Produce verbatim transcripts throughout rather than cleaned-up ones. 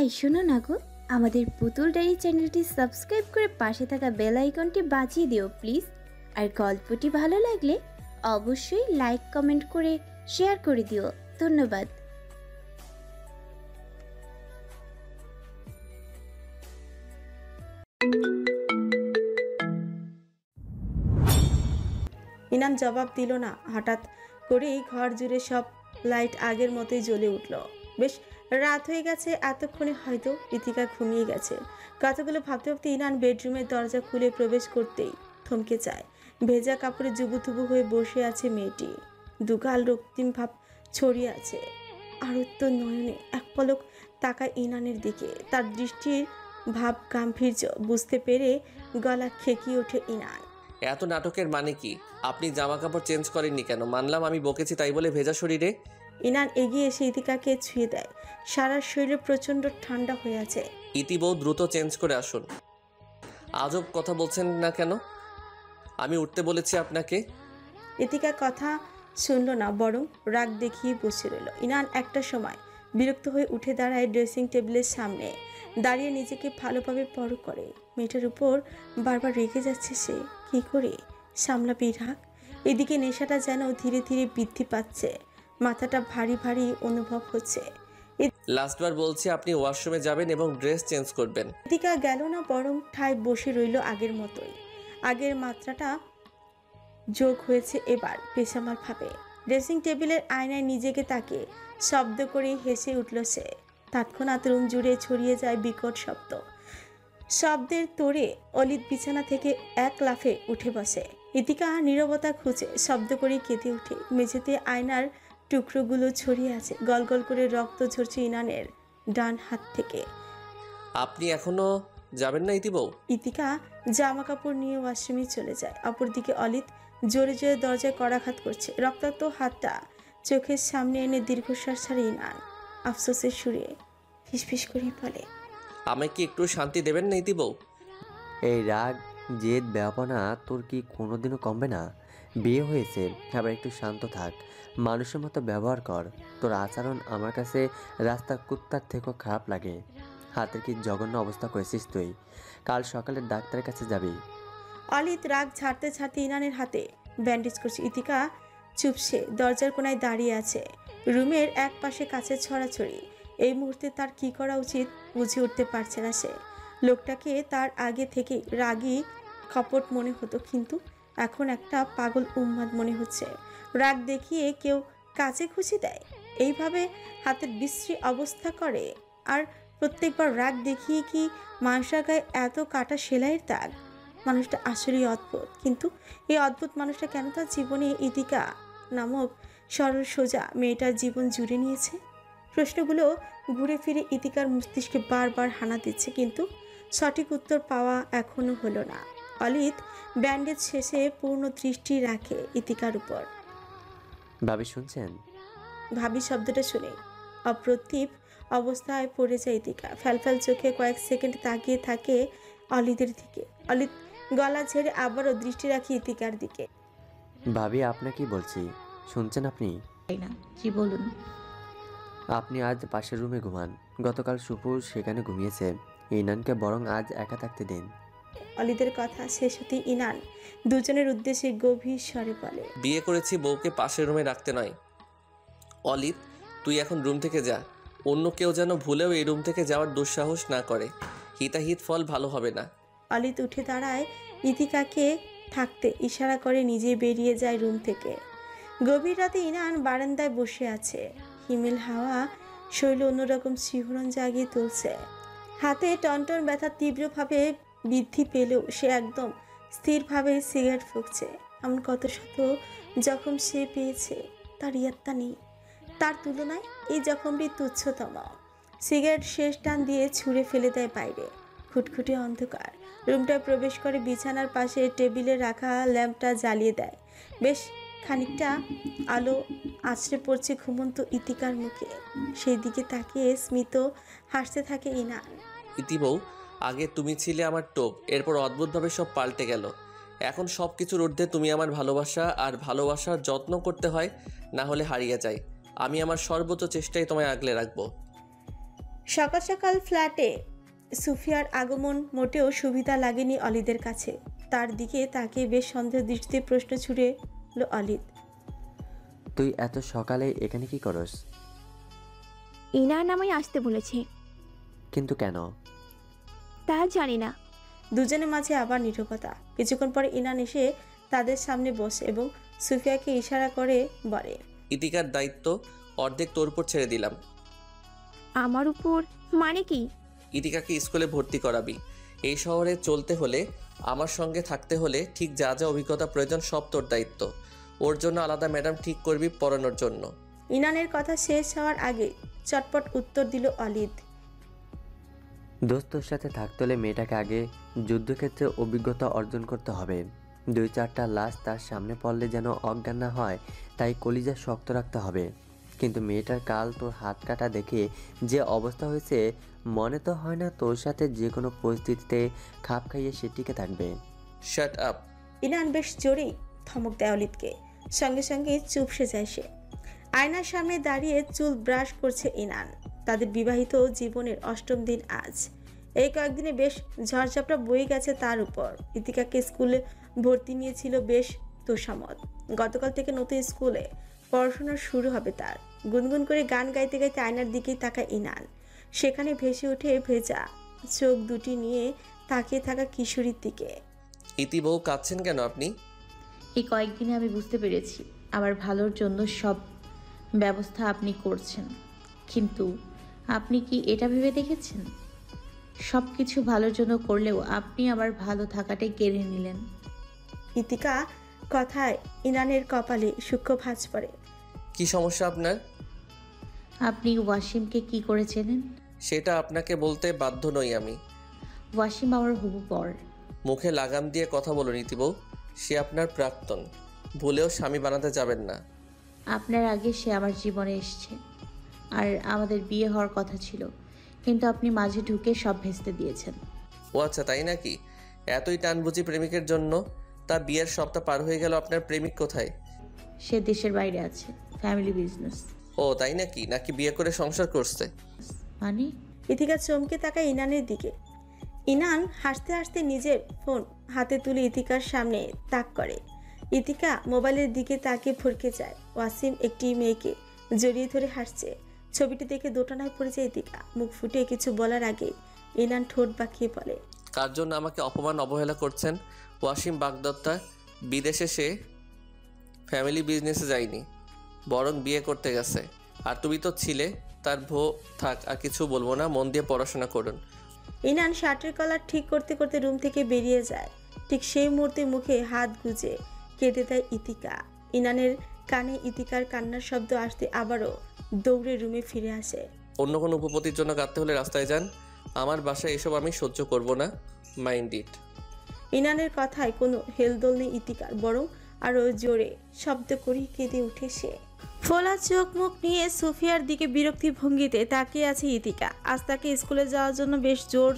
এই শোনো না গো, আমাদের পুতুল ডায়েরি চ্যানেলটি সাবস্ক্রাইব করে পাশে থাকা বেল আইকনটি বাজিয়ে দিও প্লিজ। আর গল্পটি ভালো লাগলে অবশ্যই লাইক কমেন্ট করে শেয়ার করে দিও। ধন্যবাদ। ইনান জবাব দিল না। হঠাৎ করেই ঘর জুড়ে সব লাইট আগের মতোই জ্বলে উঠল। বেশ রাত হয়ে গেছে, এতক্ষণে হয়তো ইতিকা ঘুমিয়ে গেছে। কথাগুলো ভাবতে ভাবতে ইনান বেডরুমের দরজা খুলে প্রবেশ করতেই থমকে যায়। ভেজা কাপড়ে জুবুথুবু হয়ে বসে আছে মেয়েটি, দুগাল রক্তিম ভাব ছড়িয়ে আছে। আরত্য নয়নে এক পলক তাকায় ইনানের দিকে। তার দৃষ্টির ভাব গাম্ভীর্য বুঝতে পেরে গলা খেকিয়ে ওঠে ইনান। এত নাটকের মানে কি? আপনি জামা কাপড় চেঞ্জ করেননি কেন? মানলাম আমি বকেছি তাই বলে ভেজা শরীরে। ইনান এগিয়ে এসে ইতিকাকে ছুঁয়ে দেয়। সারা শরীরে প্রচন্ড ঠান্ডা হয়ে আছে। ইতি বউ, দ্রুত চেঞ্জ করে আসুন। আজব কথা বলছেন না কেন? আমি উঠতে বলেছি আপনাকে। ইতিকা কথা শুনল না, বরং রাগ দেখিয়ে বসে রইল। ইনান একটা সময় বিরক্ত হয়ে উঠে দাঁড়ায় ড্রেসিং টেবিলের সামনে, দাঁড়িয়ে নিজেকে ভালোভাবে পরখ করে। মেয়েটার উপর বারবার রেগে যাচ্ছে সে, কি করে সামলাবে রাগ? এদিকে নেশাটা যেন ধীরে ধীরে বৃদ্ধি পাচ্ছে, মাথাটা ভারী ভারী অনুভব হচ্ছে। লাস্টবার বলছি আপনি ওয়াশরুমে যাবেন এবং ড্রেস চেঞ্জ করবেন। ইতিকা গেল না, বরং ঠায় বসে রইল আগের মতোই। আগের মাত্রাটা যোগ হয়েছে এবার পেশামার ভাবে। ড্রেসিং টেবিলের আয়নায় নিজেকে তাকে শব্দ করে হেসে উঠল সে। তৎক্ষণাৎ রুম জুড়ে ছড়িয়ে যায় বিকট শব্দ। শব্দের তোড়ে অলিত বিছানা থেকে এক লাফে উঠে বসে। ইতিকা নীরবতা খুঁজে শব্দ করে কেঁদে উঠে। মেঝেতে আয়নার টুকরোগুলো ছড়িয়ে আছে, গল গল করে রক্ত ঝরছে ইনানের ডান হাত থেকে। আপনি এখনো যাবেন না ইতি বউ? ইতিকা জামা কাপড় নিয়ে ওয়াশরুমে চলে যায়। অপরদিকে অলিত জোরে জোরে দরজায় কড়াঘাত করছে। রক্তাক্ত হাতটা চোখের সামনে এনে দীর্ঘশ্বাস ছাড়ে ইনান আফসোসের সুরে ফিসফিস করে বলে, আমাকে একটু শান্তি দেবেন না ইতি বউ? এই রাগ জেদ ব্যাপনা তোর কি কোনোদিনও কমবে না? বিয়ে হয়েছে, আবার একটু শান্ত থাক, মানুষের মতো ব্যবহার কর। তোর আচরণ আমার কাছে রাস্তার কুত্তার থেকেও খারাপ লাগে। হাতের কি জঘন্য অবস্থা করেছিস তুই? কাল সকালে ডাক্তারের কাছে যাবি। অলিত রাগ ছাড়তে ছাড়তে ইনানের হাতে ব্যান্ডেজ করছে। ইতিকা চুপসে দরজার কোনায় দাঁড়িয়ে আছে। রুমের এক পাশে কাছে ছড়াছড়ি। এই মুহূর্তে তার কি করা উচিত বুঝে উঠতে পারছে না সে। লোকটাকে তার আগে থেকে রাগী কপট মনে হতো, কিন্তু এখন একটা পাগল উন্মাদ মনে হচ্ছে। রাগ দেখিয়ে কেউ কাছে খুশি দেয়, এইভাবে হাতের বিশ্রী অবস্থা করে। আর প্রত্যেকবার রাগ দেখিয়ে কি মানুষের গায়ে এত কাটা সেলাইয়ের দাগ? মানুষটা আসলেই অদ্ভুত। কিন্তু এই অদ্ভুত মানুষটা কেন তার জীবনে ইতিকা নামক সরল সোজা মেয়েটার জীবন জুড়ে নিয়েছে? প্রশ্নগুলো ঘুরে ফিরে ইতিকার মস্তিষ্কে বারবার হানা দিচ্ছে, কিন্তু সঠিক উত্তর পাওয়া এখনো হলো না। অলিত ব্যান্ডেজ শেষে পূর্ণ দৃষ্টি রাখে ইতিকার উপর। ভাবি শুনছেন? ভাবি শব্দটা শুনে অপ্রতিভ অবস্থায় পড়ে যায় ইতিকা। ফ্যালফ্যাল চোখে কয়েক সেকেন্ড তাকিয়ে থাকে অলিতের দিকে। অলিত গলা ঝেড়ে আবারও দৃষ্টি রাখি ইতিকার দিকে। ভাবি আপনাকেই বলছি, শুনছেন আপনি? না, জি বলুন। আপনি আজ পাশের রুমে ঘুমান। গতকাল সুপুর সেখানে ঘুমিয়েছে। ইনানকে বরং আজ একা থাকতে দিন। অলিদের কথা শেষ হতে ইনান দুজনের উদ্দেশ্যে গভীর স্বরে বলে, বিয়ে করেছি বউকে পাশের রুমে রাখতে নয়। অলিত, তুই এখন রুম থেকে যা। অন্য কেউ যেন ভুলেও এই রুম থেকে যাওয়ার দুঃসাহস না করে। হিতাহিত ফল ভালো হবে না। অলিত উঠে দাঁড়ায়, ইতিকাকে থাকতে ইশারা করে নিজে বেরিয়ে যায় রুম থেকে। গভীর রাতে ইনান বারান্দায় বসে আছে। হিমেল হাওয়া শৈল অন্যরকম শিহরণ জাগিয়ে তুলছে। হাতে টনটন ব্যথা তীব্রভাবে বৃদ্ধি পেলেও সে একদম স্থিরভাবে সিগারেট ফুঁকছে। এমন কত শত জখম সে পেয়েছে, তার ইয়াত্তা নেই। তার তুলনায় এই জখমটি তুচ্ছতম। সিগারেট শেষ টান দিয়ে ছুঁড়ে ফেলে দেয় বাইরে। খুটখুটে অন্ধকার রুমটায় প্রবেশ করে বিছানার পাশে টেবিলে রাখা ল্যাম্পটা জ্বালিয়ে দেয়। বেশ খানিকটা আলো আছড়ে পড়ছে ঘুমন্ত ইতিকার মুখে। সেই দিকে তাকিয়ে স্মিত হাসতে থাকে ইনান। ইতি বউ, আগে তুমি ছিলে আমার টোপ, এরপর অদ্ভুতভাবে সব পাল্টে গেল। এখন সব কিছুর ঊর্ধ্বে তুমি আমার ভালোবাসা, আর ভালোবাসার যত্ন করতে হয়, না হলে হারিয়ে যায়। আমি আমার সর্বোচ্চ চেষ্টায় তোমায় আগলে রাখবো। সকাল সকাল ফ্ল্যাটে সুফিয়ার আগমন মোটেও সুবিধা লাগেনি অলিদের কাছে। তার দিকে তাকে বেশ সন্দেহ দৃষ্টিতে প্রশ্ন ছুড়ে এলো অলিদ। তুই এত সকালে এখানে কি করস? ইনান আমায় আসতে বলেছে। কিন্তু কেন? তা জানি না। দুজনের মাঝে আবার নীরবতা। কিছুক্ষণ পরে ইনান এসে তাদের সামনে বসে এবং সুফিয়াকে ইশারা করে বলে, ইতিকার দায়িত্ব অর্ধেক তোর উপর ছেড়ে দিলাম। আমার উপর মানে কি? ইতিকাকে স্কুলে ভর্তি করাবি। এই শহরে চলতে হলে, আমার সঙ্গে থাকতে হলে ঠিক যা যা অভিজ্ঞতা প্রয়োজন সব তোর দায়িত্ব। ওর জন্য আলাদা ম্যাডাম ঠিক করবি পড়ানোর জন্য। ইনানের কথা শেষ হওয়ার আগে চটপট উত্তর দিল অলিদ। দোস্তর সাথে থাকতে হলে মেয়েটাকে আগে যুদ্ধক্ষেত্রে অভিজ্ঞতা অর্জন করতে হবে। দুই চারটা লাশ তার সামনে পড়লে যেন অজ্ঞান না হয়, তাই কলিজা শক্ত রাখতে হবে। কিন্তু মেয়েটার কাল তোর হাত কাটা দেখে যে অবস্থা হয়েছে, মনে তো হয় না তোর সাথে যে কোনো পরিস্থিতিতে খাপ খাইয়ে সে টিকে থাকবে। Shut up. ইনান বেশ জোরেই ধমক দেয় অলিদকে। সঙ্গে সঙ্গে চুপসে যায় সে। আয়নার সামনে দাঁড়িয়ে চুল ব্রাশ করছে ইনান। তাদের বিবাহিত জীবনের অষ্টম দিন আজ। এই কয়েকদিনে বেশ ঝড়ঝাপটা বয়ে গেছে তার উপর। ইতিকাকে স্কুলে ভর্তি নিয়েছিল বেশ তোষামত। গতকাল থেকে নতুন স্কুলে পড়াশোনা শুরু হবে তার। গুনগুন করে গান গাইতে গাইতে আয়নার দিকেই তাকায় ইনান। সেখানে ভেসে ওঠে ভেজা চোখ দুটি নিয়ে তাকিয়ে থাকা কিশোরীর দিকে। ইতি বউ, কাঁদছেন কেন আপনি? এই কয়েকদিনে আমি বুঝতে পেরেছি আমার ভালোর জন্য সব ব্যবস্থা আপনি করছেন, কিন্তু আপনি কি এটা ভেবে দেখেছেন সব কিছু ভালোর জন্য করলেও আপনি আবার ভালো থাকাটাই কেড়ে নিলেন? ইতিকা কথায় ইনানের কপালে সূক্ষ্ম ভাঁজ পড়ে। কি সমস্যা আপনার? আপনি ওয়াসিমকে কি করে চেনেন? সেটা আপনাকে বলতে বাধ্য নই আমি। ওয়াসিম আমার হবু বর। মুখে লাগাম দিয়ে কথা বলুন ইতি বউ। সে আপনার প্রাক্তন, ভুলেও স্বামী বানাতে যাবেন না। আপনার আগে সে আমার জীবনে এসছে, আর আমাদের বিয়ে হওয়ার কথা ছিল, কিন্তু আপনি মাঝে ঢুকে সব ভেস্তে দিয়েছেন। ও আচ্ছা, তাই নাকি? এতই টান বুঝি প্রেমিকের জন্য? তা বিয়ের সপ্তাহ পার হয়ে গেল, আপনার প্রেমিক কোথায়? সে দেশের বাইরে আছে, ফ্যামিলি বিজনেস। ও তাই নাকি? নাকি বিয়ে করে সংসার করছে? মানে? ইতিকা চমকে তাকায় ইনানের দিকে। ইনান হাসতে হাসতে নিজের ফোন হাতে তুলে ইতিকার সামনে তাক করে। ইতিকা মোবাইলের দিকে তাকিয়ে ভরকে যায়। ওয়াসিম একটি মেয়েকে জড়িয়ে ধরে হাসছে। ছবিটি দেখে দোটানায় পড়ে যায় ইতিকা। মুখ ফুটে কিছু বলার আগে ইনান ঠোঁট বাঁকিয়ে বলে, কার জন্য আমাকে অপমান অবহেলা করছেন? ওয়াসিম বাগদত্তা বিদেশে, সে ফ্যামিলি বিজনেসে যায়নি, বরং বিয়ে করতে গেছে। আর তুমি তো ছিলে তার ভো। থাক, আর কিছু বলবো না, মন দিয়ে পড়াশোনা করুন। ইনান শার্টের কলার ঠিক করতে করতে রুম থেকে বেরিয়ে যায়। ঠিক সেই মুহূর্তে মুখে হাত গুজে কেঁদে দেয় ইতিকা। ইনানের কানে ইতিকার কান্নার শব্দ আসতে আবারও দৌড়ে রুমে ফিরে আসে। অন্য কোনো উপপত্তির জন্য কাঁদতে হলে রাস্তায় যান, আমার বাসায় এসব আমি সহ্য করব না। Mind it. ইনানের কথায় কোনো হেলদোল নেই ইতিকার, বরং আরও জোরে শব্দ করেই কেঁদে উঠে সে। ফোলা চোখ মুখ নিয়ে সুফিয়ার দিকে বিরক্তি ভঙ্গিতে তাকিয়ে আছে ইতিকা। আজ তাকে স্কুলে যাওয়ার জন্য বেশ জোর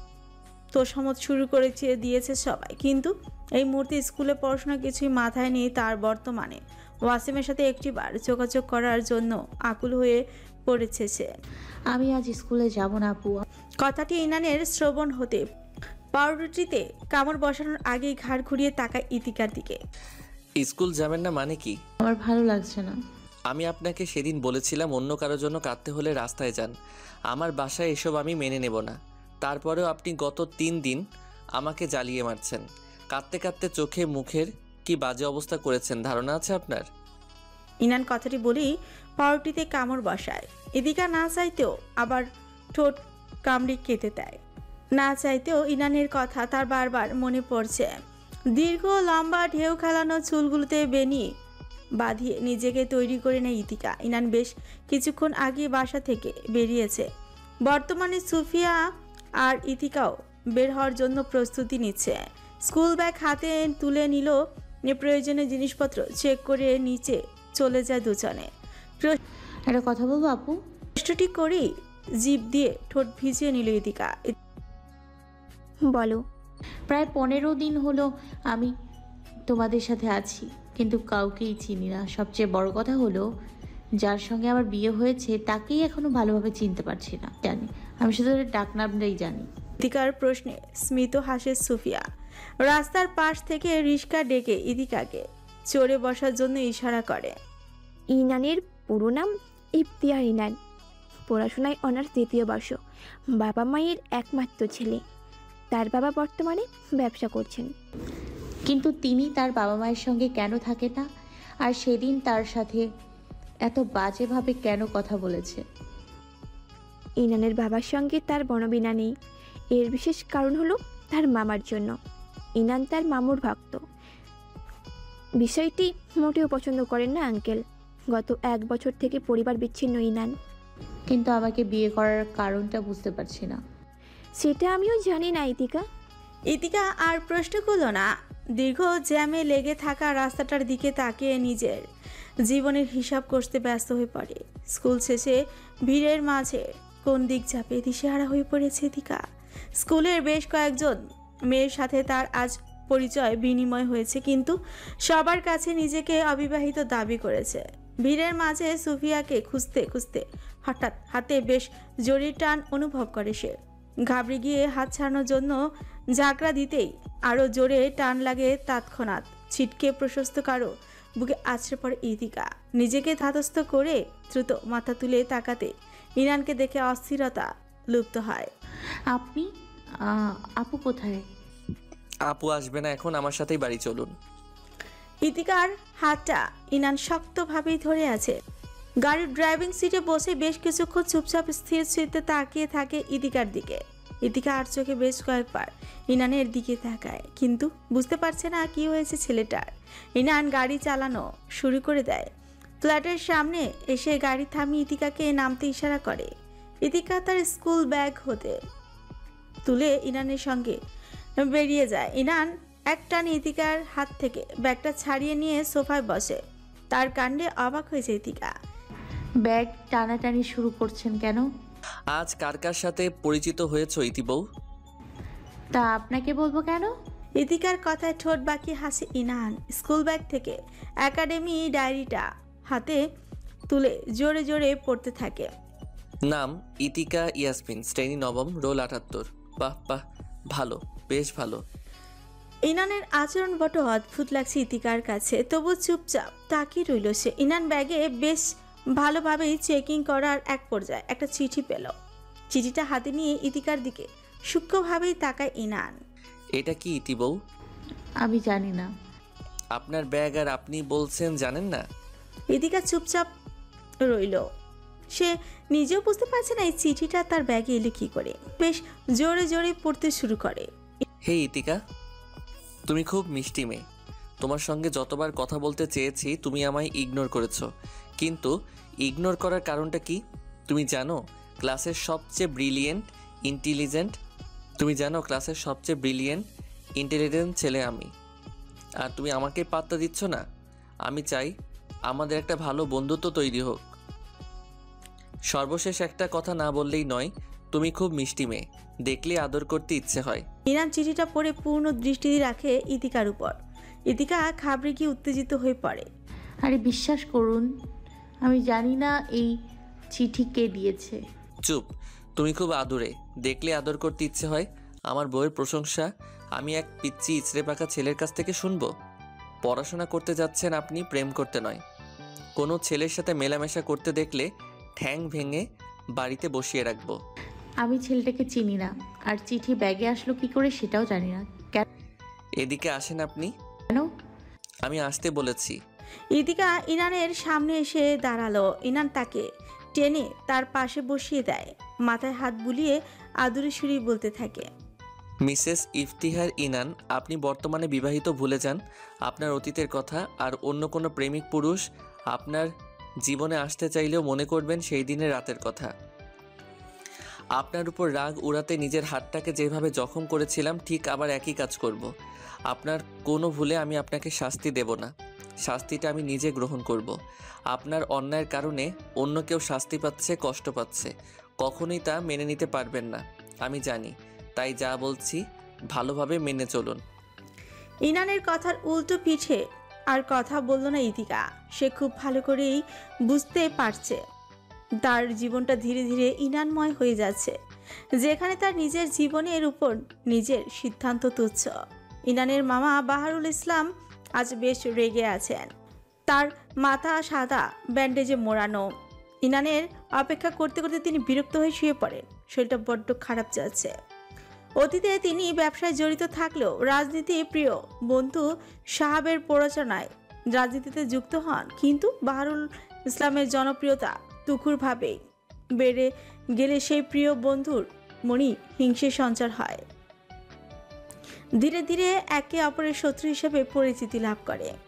তোষামত শুরু করেছে দিয়েছে সবাই, কিন্তু এই মুহূর্তে স্কুলে পড়াশোনা কিছুই মাথায় নেই তার। বর্তমানে ওয়াসিমের সাথে একটিবার যোগাযোগ করার জন্য আকুল হয়ে পড়েছে সে। আমি আজ স্কুলে যাব না আপু। কথাটি ইনানের শ্রবণ হতে পাউরুটিতে কামড় বসানোর আগেই ঘাড় ঘুরিয়ে তাকায় ইতিকার দিকে। স্কুল যাবেন না মানে কি? আমার ভালো লাগছে না। আমি আপনাকে সেদিন বলেছিলাম অন্য কারোর জন্য কাঁদতে হলে রাস্তায় যান। আমার বাসায় এসব আমি মেনে নেব না। তারপরেও আপনি গত তিন দিন আমাকে জ্বালিয়ে মারছেন। কাঁদতে কাঁদতে চোখে মুখের কি বাজে অবস্থা করেছেন, ধারণা আছে আপনার? ইনান কথাটি বলেই পাউরুটিতে কামড় বসায়। ইতিকা না চাইতেও আবার ঠোঁট কামড়ে কেটে দেয়। না চাইতেও ইনানের কথা তার বারবার মনে পড়ছে। দীর্ঘ লম্বা ঢেউ খেলানো চুলগুলোতে বেনি বাঁধিয়ে নিজেকে তৈরি করে নেয় ইতিকা। ইনান বেশ কিছুক্ষণ আগে বাসা থেকে বেরিয়েছে। বর্তমানে সুফিয়া আর ইতিকাও বের হওয়ার জন্য প্রস্তুতি নিচ্ছে। স্কুল ব্যাগ হাতে তুলে নিল, প্রয়োজনীয় জিনিসপত্র চেক করে নিচে চলে যায় দুজনে। একটা কথা বলবো আপু? প্রশ্নটি করেই জিভ দিয়ে ঠোঁট ভিজিয়ে নিল ইতিকা। বলো। প্রায় পনেরো দিন হলো আমি তোমাদের সাথে আছি, কিন্তু কাউকেই চিনি না। সবচেয়ে বড় কথা হলো, যার সঙ্গে আমার বিয়ে হয়েছে তাকেই এখনো ভালোভাবে চিনতে পারছি না। জানি আমি শুধু ওর ডাকনামটাই জানি। ইতিকার প্রশ্নে স্মিত হাসে সুফিয়া। রাস্তার পাশ থেকে রিস্কা ডেকে ইতিকাকে চড়ে বসার জন্য ইশারা করে। ইনানের পুরো নাম ইফতিয়ার ইনান, পড়াশোনায় অনার্স দ্বিতীয় বর্ষ, বাবা মায়ের একমাত্র ছেলে। তার বাবা বর্তমানে ব্যবসা করছেন। কিন্তু তিনি তার বাবা মায়ের সঙ্গে কেন থাকে না? আর সেদিন তার সাথে এত বাজেভাবে কেন কথা বলেছে? ইনানের বাবার সঙ্গে তার বনবিনা নেই। এর বিশেষ কারণ হলো তার মামার জন্য। ইনান তার মামুর ভক্ত। বিষয়টি মোটেও পছন্দ করেন না আঙ্কেল। গত এক বছর থেকে পরিবার বিচ্ছিন্ন ইনান। কিন্তু আমাকে বিয়ে করার কারণটা বুঝতে পারছি না। সেটা আমিও জানি না ইতিকা। ইতিকা আর প্রশ্ন করলো না। দীর্ঘ জ্যামে লেগে থাকা রাস্তাটার দিকে তাকিয়ে নিজের জীবনের হিসাব করতে ব্যস্ত হয়ে পড়ে। স্কুল শেষে ভিড়ের মাঝে কোন দিক চাপে দিশেহারা হয়ে পড়েছে ইতিকা। স্কুলের বেশ কয়েকজন মেয়ের সাথে তার আজ পরিচয় বিনিময় হয়েছে, কিন্তু সবার কাছে নিজেকে অবিবাহিত দাবি করেছে। ভিড়ের মাঝে সুফিয়াকে খুঁজতে খুঁজতে হঠাৎ হাতে বেশ জোরে টান অনুভব করে সে। ঘাবড়ে গিয়ে হাত ছাড়ানোর জন্য ঝাঁকড়া দিতেই আরও জোরে টান লাগে। তৎক্ষণাৎ ছিটকে প্রশস্ত কারো বুকে আছড়ে পড়ে ইতিকা। নিজেকে ধাতস্থ করে দ্রুত মাথা তুলে তাকাতে ইনানকে দেখে অস্থিরতা লুপ্ত হয়। আপনি আহ, আপু কোথায়? আপু আসবে না এখন, আমার সাথেই বাড়ি চলুন। ইতিকার হাতটা ইনান শক্তভাবেই ধরে আছে। গাড়ির ড্রাইভিং সিটে বসে বেশ কিছুক্ষণ চুপচাপ স্থির স্থিরতে তাকিয়ে থাকে ইতিকার দিকে। ইতিকা আর চোখে বেশ কয়েকবার ইনানের দিকে তাকায়, কিন্তু বুঝতে পারছে না কি হয়েছে ছেলেটার। ইনান গাড়ি চালানো শুরু করে দেয়। ফ্ল্যাটের সামনে এসে গাড়ি থামিয়ে ইতিকাকে নামতে ইশারা করে। ইতিকা তার স্কুল ব্যাগ হতে তুলে ইনানের সঙ্গে বেরিয়ে যায়। ইনান এক টানে ইতিকার হাত থেকে ব্যাগটা ছাড়িয়ে নিয়ে সোফায় বসে। তার কাণ্ডে অবাক হয়েছে ইতিকা। ব্যাগ টানাটানি শুরু করছেন কেন? আজ কার কার সাথে পরিচিত হয়েছো ইতি বউ? তা আপনাকে বলবো কেন? ইতিকার কথায় ঠোঁট বাকি হাসে ইনান। স্কুল ব্যাগ থেকে একাডেমি ডায়েরিটা হাতে তুলে জোরে জোরে পড়তে থাকে। নাম ইতিকা ইয়াসমিন, শ্রেণী নবম, রোল আটাত্তর। বাহ বাহ, ভালো, বেশ ভালো। ইনানের আচরণ বড় অদ্ভুত লাগছে ইতিকার কাছে, তবু চুপচাপ তাকিয়ে রইল সে। ইনান ব্যাগে বেশ ভালোভাবেই চেকিং করার এক পর্যায়ে একটা চিঠি পেল। চিঠিটা হাতে নিয়ে ইতিকার দিকে সূক্ষ্মভাবেই তাকায় ইনান। এটা কি ইতি বউ? আমি জানি না। আপনার ব্যাগ আর আপনি বলছেন জানেন না? ইতিকা চুপচাপ রইল। সে নিজেও বুঝতে পারছে না এই চিঠিটা তার ব্যাগে এলে কি করে। বেশ জোরে জোরে পড়তে শুরু করে। হে ইতিকা, তুমি খুব মিষ্টি মেয়ে। তোমার সঙ্গে যতবার কথা বলতে চেয়েছি তুমি আমায় ইগনোর করেছো, কিন্তু ইগনোর করার কারণটা কি তুমি জানো? ক্লাসের সবচেয়ে ব্রিলিয়েন্ট ইন্টেলিজেন্ট তুমি জানো ক্লাসের সবচেয়ে ব্রিলিয়েন্ট ইন্টেলিজেন্ট ছেলে আমি, আর তুমি আমাকে পাত্তা দিচ্ছ না। আমি চাই আমাদের একটা ভালো বন্ধুত্ব তৈরি হোক। সর্বশেষ একটা কথা না বললেই নয়, তুমি খুব মিষ্টি মেয়ে, দেখলে আদর করতে ইচ্ছে হয়। ইনান চিঠিটা পড়ে পূর্ণ দৃষ্টি রাখে ইতিকার উপর। ইতিকা ঘাবড়ে গিয়ে উত্তেজিত হয়ে পড়ে। আরে বিশ্বাস করুন, আমি জানি না এই চিঠি কে দিয়েছে। চুপ, তুমি খুব আদুরে, দেখলে আদর করতে ইচ্ছে হয়। আমার বউয়ের প্রশংসা আমি এক পিচ্চি ইচড়ে পাকা ছেলের কাছ থেকে শুনবো? পড়াশোনা করতে যাচ্ছেন আপনি, প্রেম করতে নয়। কোনো ছেলের সাথে মেলামেশা করতে দেখলে ঠ্যাং ভেঙে বাড়িতে বসিয়ে রাখবো। আমি ছেলেটাকে চিনি না, আর চিঠি ব্যাগে আসলো কি করে সেটাও জানি না। কেন? এদিকে আসেন আপনি। কেন? আমি আসতে বলেছি। ইতিকা ইনানের সামনে এসে দাঁড়ালো। ইনান তাকে টেনে তার পাশে বসিয়ে দেয়। মাথায় হাত বুলিয়ে আদুরে সুরে বলতে থাকে। মিসেস ইফতিহার ইনান, আপনি বর্তমানে বিবাহিত, ভুলে যান আপনার অতীতের কথা। আর অন্য কোনো প্রেমিক পুরুষ আপনার জীবনে আসতে চাইলেও মনে করবেন সেই দিনের রাতের কথা। আপনার উপর রাগ উড়াতে নিজের হাতটাকে যেভাবে জখম করেছিলাম ঠিক আবার একই কাজ করব। আপনার কোনো ভুলে আমি আপনাকে শাস্তি দেব না, শাস্তিটা আমি নিজে গ্রহণ করব। আপনার অন্যায়ের কারণে অন্য কেউ শাস্তি পাচ্ছে, কষ্ট পাচ্ছে, কখনোই তা মেনে নিতে পারবেন না আমি জানি। তাই যা বলছি ভালোভাবে মেনে চলুন। ইনানের কথার উল্টো পিঠে আর কথা বলল না ইতিকা। সে খুব ভালো করেই বুঝতে পারছে তার জীবনটা ধীরে ধীরে ইনানময় হয়ে যাচ্ছে। যেখানে তার নিজের জীবনের উপর নিজের সিদ্ধান্ত তুচ্ছ। ইনানের মামা বাহারুল ইসলাম আজ বেশ রেগে আছেন। তার মাথা সাদা ব্যান্ডেজে মোড়ানো। ইনানের অপেক্ষা করতে করতে তিনি বিরক্ত হয়ে শুয়ে পড়েন। শরীরটা বড্ড খারাপ যাচ্ছে। অতীতে তিনি ব্যবসায় জড়িত থাকলেও রাজনীতি প্রিয় বন্ধু সাহাবের প্ররোচনায় রাজনীতিতে যুক্ত হন, কিন্তু বাহারুল ইসলামের জনপ্রিয়তা তুখুরভাবে বেড়ে গেলে সেই প্রিয় বন্ধুর মনে হিংসে সঞ্চার হয়। ধীরে ধীরে একে অপরের শত্রু হিসেবে পরিচিতি লাভ করে।